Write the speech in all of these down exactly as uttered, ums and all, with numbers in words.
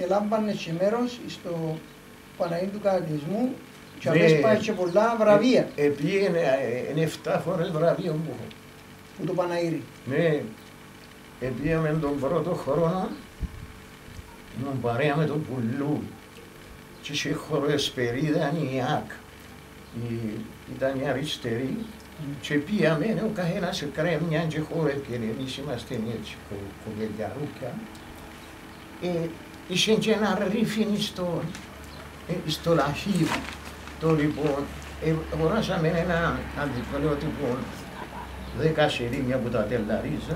λάμπανε και μέρος στο Παναγίδι του Κατακλυσμού και αμέσως πάει και πολλά βραβεία. Επήγαινε εφτά φορές βραβείο που έχω. Που το Παναγίδι. Ναι, επήγαμε τον πρώτο χρόνο, ήμουν παρέα με τον Πουλού και είχε χώρο Εσπερίδα, η ΑΚ, ήταν η αριστερή και πήγαμε, ο καθένας έκραμε μια και χώρο και εμείς είμαστε έτσι κοβελιαρούκια. Είχε και ένα ρίφιν στο, στο λαχείο. Το λοιπόν, αγοράσαμε ένα αντιπλώτικο δέκα σερίμια από τα τελαρίζα.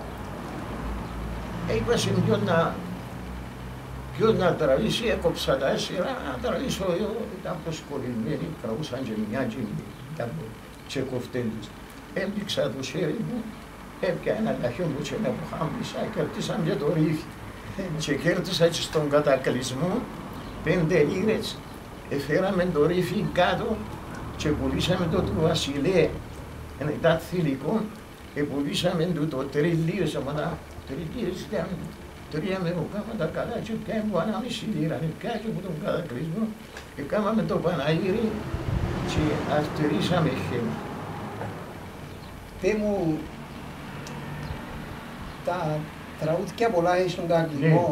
Είπα σε ποιον να, ποιον να τραβήσει, έκοψα τα έσυρα, να τραβήσω εγώ, ήταν προσκολλημένοι, κραούσαν και μια και κοφτέντες. Έμπηξα το χέρι μου, έπια ένα λαχείο μου και με αποχάμπησα, κερδίσαν και το ρίφι. Και κέρδισα και στον κατακλυσμό πέντε λίρες, έφεραμε το ρίφι κάτω και πουλήσαμε το του Βασιλέ, ήταν θηλυκό, και πουλήσαμε το το τριλίρες, aber da τριλίρες ήταν τρία μεροκάματα καλά και πιάμε που ανάμιση λίρα, πια και από τον κατακλυσμό και κάναμε το Παναγύρι και αυτερήσαμε χέμα. Πέ μου, τα τραγούδια πολλά έχει στον κατακλυσμό.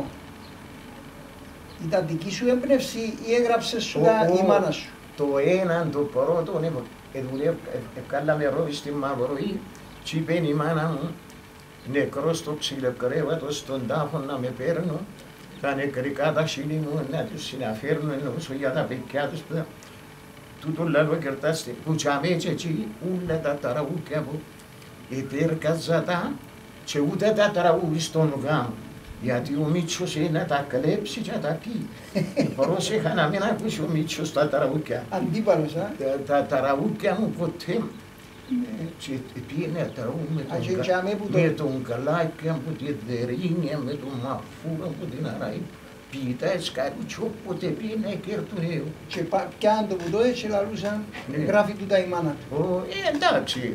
Ήταν δική σου έμπνευση ή έγραψες σου η μάνα σου? Το έναν, το πρώτο, έκαναμε ρόβι στη Μαυροή και είπε η μάνα μου νεκρός στο ξυλοκρέβατο στον τάφο να με παίρνω, τα νεκρικά τα χείλη μου να τους συναφέρνω όσο για τα παιδιά τους. Τούτο λαλό κερτάστε που τσάμε και έτσι όλα τα τραγούδια που επέρκαζα τα και ούτε τα τραγούδι στον γάμο. Γιατί ο Μίτσος είναι να τα κλέψει και να τα πει. Πρόσεχα να μην ακούσει ο Μίτσος τα τραγούδια. Αντίπαλος, α. Τα τραγούδια μου ποτέ. Και πήγαινε τραγούδι με τον Καλάκια, με τη Δερίνια, με τον Μαφούρα, με την Αραή. Πήγαιτα εσκαρούτσι όποτε πήγαινε και έρθουνε. Και πιάνε το βουτό έτσι λαλούσαν, γράφει του τα η μάνα. Εντάξει.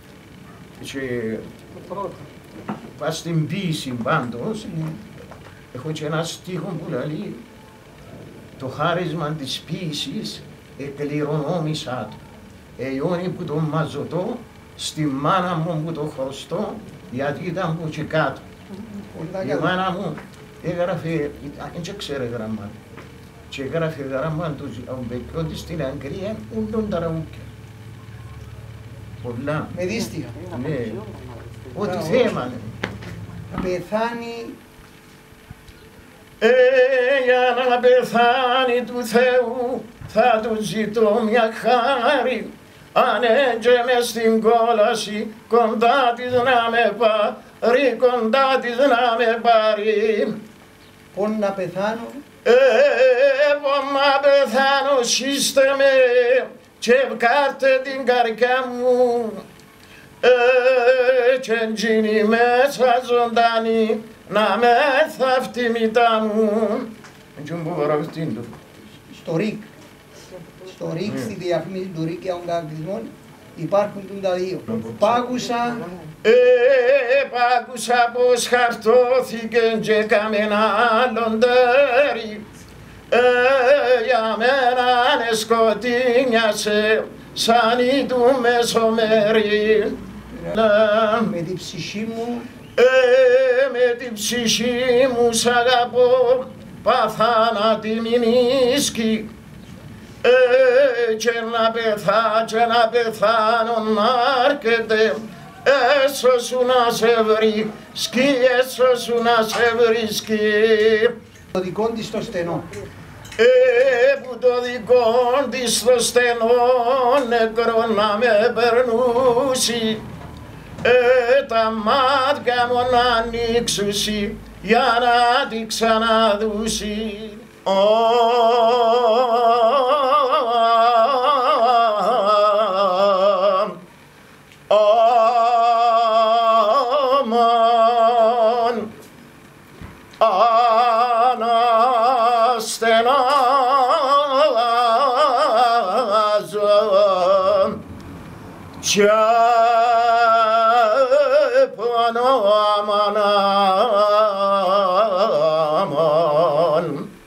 Πας στην ποίηση πάντως, έχω και ένα στίχο που λέει το χάρισμα της ποίησης εκληρονόμησα το. Αιώνι που το μαζωτώ, στη μάνα μου που το χρωστώ, γιατί ήταν που και κάτω. Η μάνα μου έγραφε, δεν ξέρε γραμμά, και έγραφε γραμμά του παιδιού της στην Αγγλία, ούντον τραγούδια. Πολλά. Με δίστια. Ναι. Ό,τι θέμα. Να πεθάνει. Ε, για να πεθάνει του Θεού θα του ζητώ μια χάρη. Αν έτζε μες στην κόλαση κοντά της να με πάρει, κοντά της να με πάρει. Πόν να πεθάνω. Ε, πόν να πεθάνω σύστε με και βγάρτε την καρδιά μου. Και εντζήνει μέσα ζωντανή να με θαύτει μητά μου. Εντζούν που γραφτήν του. Στο ΡΙΚ. Στο ΡΙΚ, στη διαφήμιση του ΡΙΚ για τον κατακλυσμό υπάρχουν τα δύο. Πάκουσα. Ε, πάκουσα πως χαρτώθηκε και έκαμε ένα άλλον τέρι. Ε, για μένα ναι σκοτίνιασε σαν ή του μεσομέρι. Με την ψυχή μου. Ε, με την ψυχή μου σ' αγαπώ, παθάνα τη μηνίσκη. Ε, και να πεθά, και να πεθάνω να έρχεται, έσω σου να σε βρίσκει, έσω σου να σε βρίσκει. Το δικό της το στενό. Ε, που το δικό της στο στενό νεκρό να με περνούσει. Ε, τα μάτια μου να ανοίξουσι για να τη ξαναδούσει. Αμάν αναστενάζω κι πάνω αμάν αμάν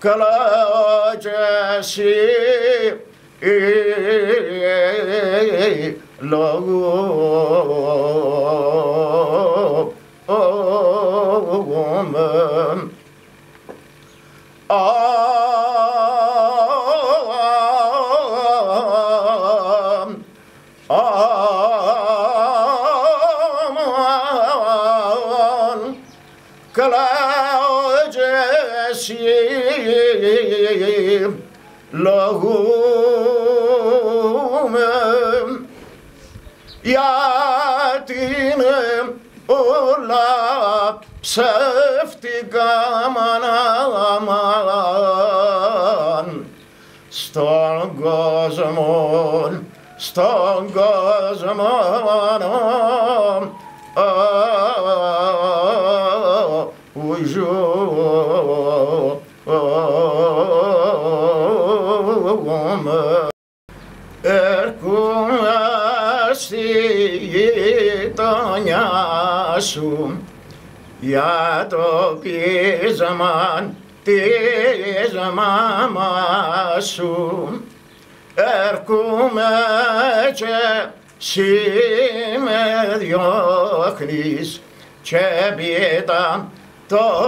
καλά κι εσύ λόγουμε. Καλά κι εσύ λόγουμε, γιατί είναι όλα ψεύτικα μανάμαν στον κόσμο, στον κόσμο που ζούμε. Έρχομαι στη γειτονιά σου για το πείσμα της μαμάς σου. Έρχομαι και εσύ με διώχνεις και πίτα το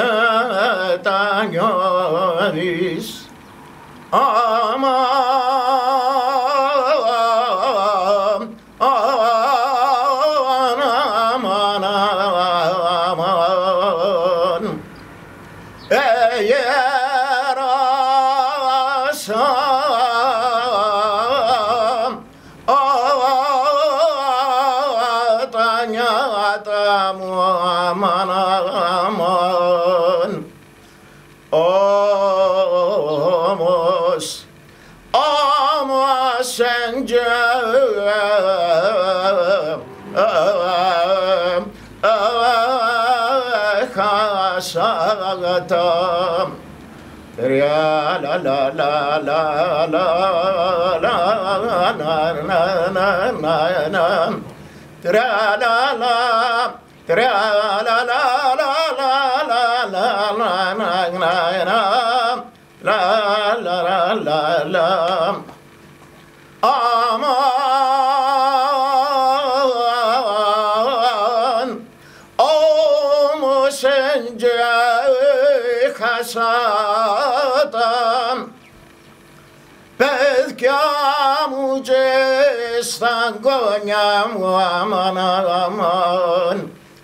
μετανιώνεις. Αμάν, αμάν, αμάν, εγέρασα τα νιάτα μου, αμάν, αμάν. Όμως, όμως έχασα τα ρια λα λα λα λα λα λα λα λα λα τραλαλα τραλαλα λα λα λα λα λα λα λα. Aman, όμως έχασα τα παιδιά μου και στα γόνια μου, αμάν, αμάν.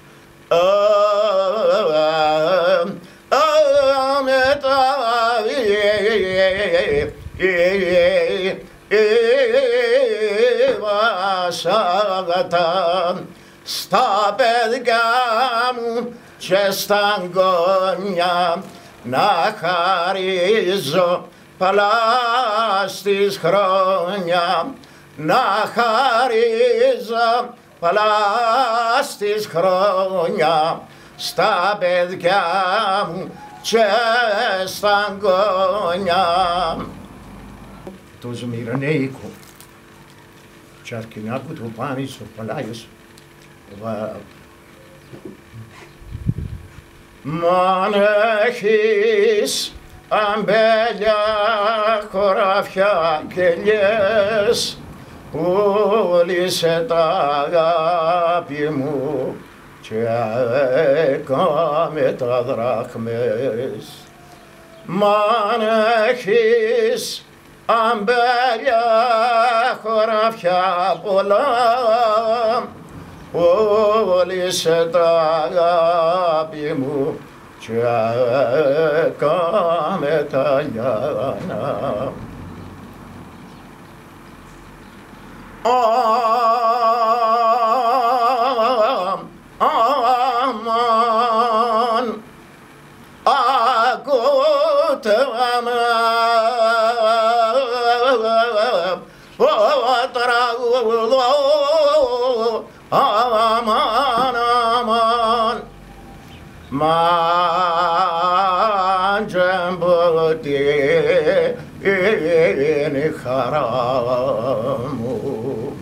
Βασάγατα στα παιδιά μου και στα γόνια να χαρίζω παλά στις χρόνια, να χαρίζω παλά στις χρόνια στα παιδιά μου και στα γόνια. Το Σμυρνέικο και αρκινάκου του πάνη στο παλάγιος μαν έχεις αμπέλια, χωράφια και λιές, πούλησε τα αγάπη μου και έκαμε τα δράχμες. Μαν έχεις αμπέλια, χωράφια πολλά, πούλησε τα αγάπη μου και έκαμε τα λιάνα. Αμάν, ακούτε τραγουδό, αμάν, αμάν, μάντζεμπότι είναι η χαρά μου.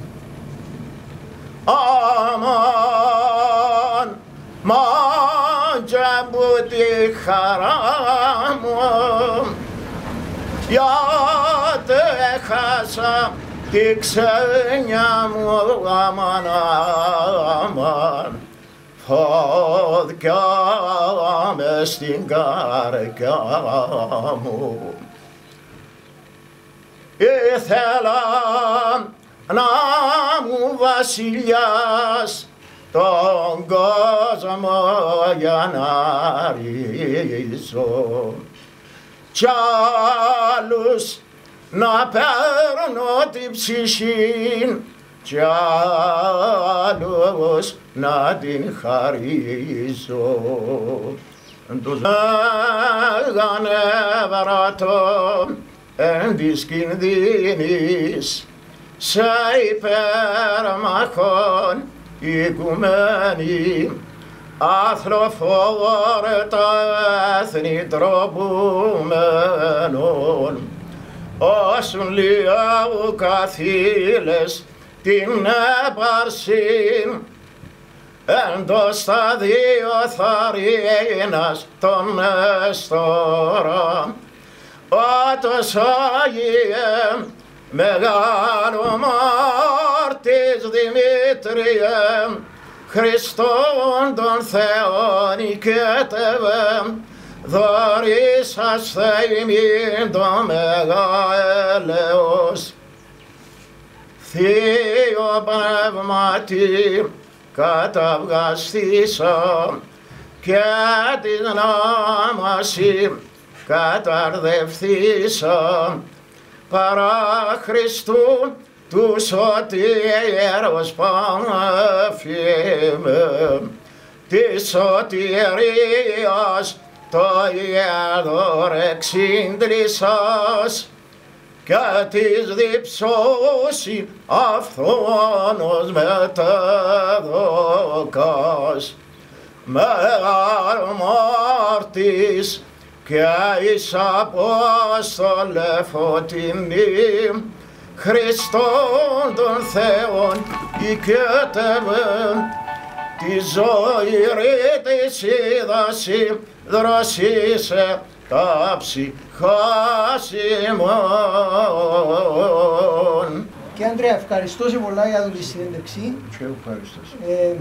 Αμάν, μάντζεμπότι τζαμπού τη χαρά μου, γιατί έχασα τη ξένια μου, αμάν, αμάν, φωτιά μες στην καρδιά μου. Ήθελα να μου βασιλιάς τον κόσμο για να ρίσω κι άλλους να παίρνω την ψυχή κι άλλους να την χαρίσω. Έγανε βρατώ εν της κινδύνης σε υπέρμαχον οικουμένη αθλοφόρετα έθνη τροπούμενων όσουν λιάου καθήλες την έπαρσιν εν το σταδίο θαρρύνας των εστορών. Ότος Άγιε μεγάλο μάρτης Δημήτριε, Χριστόν τον Θεόν οικέτευε, δωρήσας Θεημήν το μέγα έλεος. Θείο Πνεύματι καταυγαστήσω και την νόμωση καταρδευθήσω παρά Χριστού του σωτήρος πανεφήμε της σωτηρίας το ιερό εξήντρησας και της διψώσιν αυθόνος μετέδοκας μεγάλο μάρτης και εις Απόστολε φωτεινή Χριστόν τον Θεόν οικέτευε τη ζωή της είδαση δροσίσε τα ψυχάς ημών. Και Ανδρέα, ευχαριστώ σε πολλά για τη συνέντευξη. Και ευχαριστώ. Ε,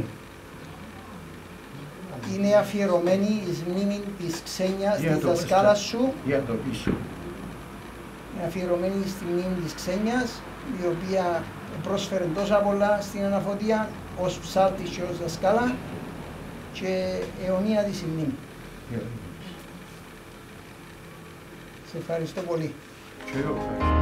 είναι αφιερωμένη εις μνήμη της Ξένιας, της δασκάλας σου. Για το πίσω. Είναι αφιερωμένη στη μνήμη της Ξένιας, η οποία πρόσφερε τόσα πολλά στην Αναφωτία ως ψάλτης και ως δασκάλα και αιωνία της η μνήμη. Yeah. Σε ευχαριστώ πολύ. Και εγώ ευχαριστώ.